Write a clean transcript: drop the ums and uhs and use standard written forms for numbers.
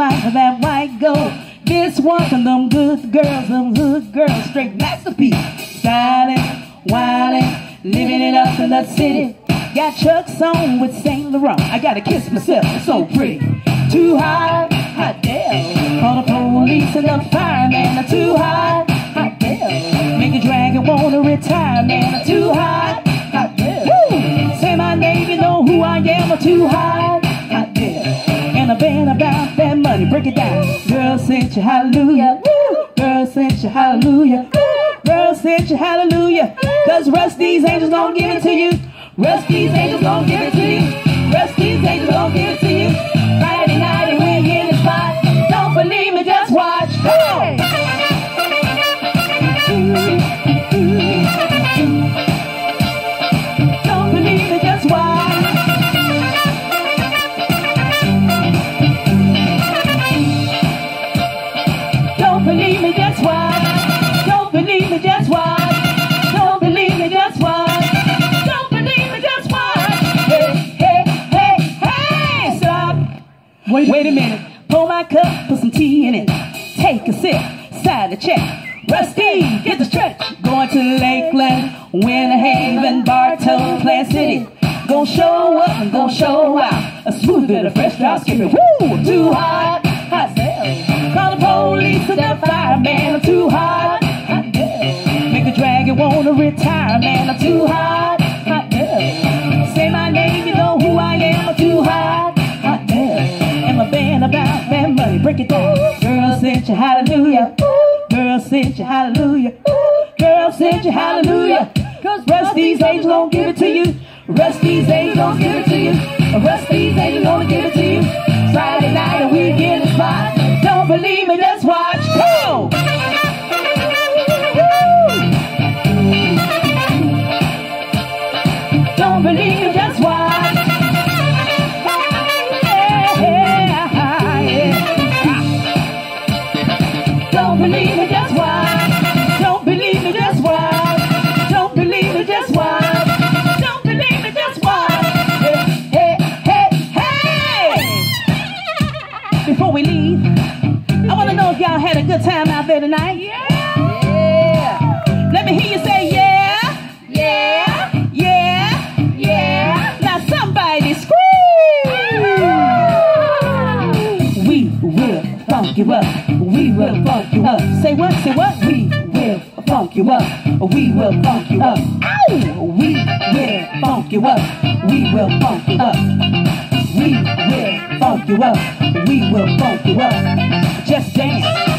fight for that white gold. This one from them good girls, them hood girls, straight masterpiece. Styling, wildin', living it up in the city. Got Chuck's on with Saint Laurent. I gotta kiss myself, it's so pretty. Too hot, hot damn. Call the police and the fireman. Too hot, hot damn. Make a dragon wanna retire, man. Too hot, hot damn. Woo! Say my name, you know who I am. Too hot, hot damn. And a band about that money, break it down. Girl sent you hallelujah. Woo! Girl sent you hallelujah. Woo! Girl sent you hallelujah. Cause Rusty's angels gon' give it to you. Rusty's angels gon' give it to you. Rusty's angels gon' give it to you. Friday night and we're in the spot. Don't believe me, just watch. Hey! Don't believe me, just watch. Don't believe me, just watch. Don't believe me, just watch. Don't believe me, just watch. Wait a minute, pull my cup, put some tea in it. Take a sip, side the check. Rusty, get the stretch. Going to Lakeland, Winter Haven, Bartow, Plant City. Gon' show up and gon' show out. A smooth bit of fresh drop skipping. Woo! Too hot, hot damn. Call the police and the fireman. I'm too hot, hot damn. Make a dragon wanna retire, man. I'm too hot, hot damn. Say my name, you know who I am. I'm too hot, hot damn. And my band about that money, break it down. Girl sent you hallelujah. Girl sent you hallelujah. Girl sent you hallelujah. Cause Rusty's angels gon' give it to you. Rusty's angels gon' give it to you. Rusty's angels gon' give it to you. Friday night and we get the spot. Don't believe me, just watch. Go! Don't believe me, just watch. Don't believe me, just watch. Don't believe me, just watch. Don't believe me, just watch. Don't believe me, just watch. Hey, hey, hey, hey! Before we leave, I want to know if y'all had a good time out there tonight. Yeah. Let me hear you say yeah. Yeah. Yeah. Yeah. Now somebody scream. We will funk you up. We will funk you up. Say what? Say what? We will funk you up. We will funk you up. Ow! We will funk you up. We will funk you up. We will funk you up. We will funk you up. Just dance.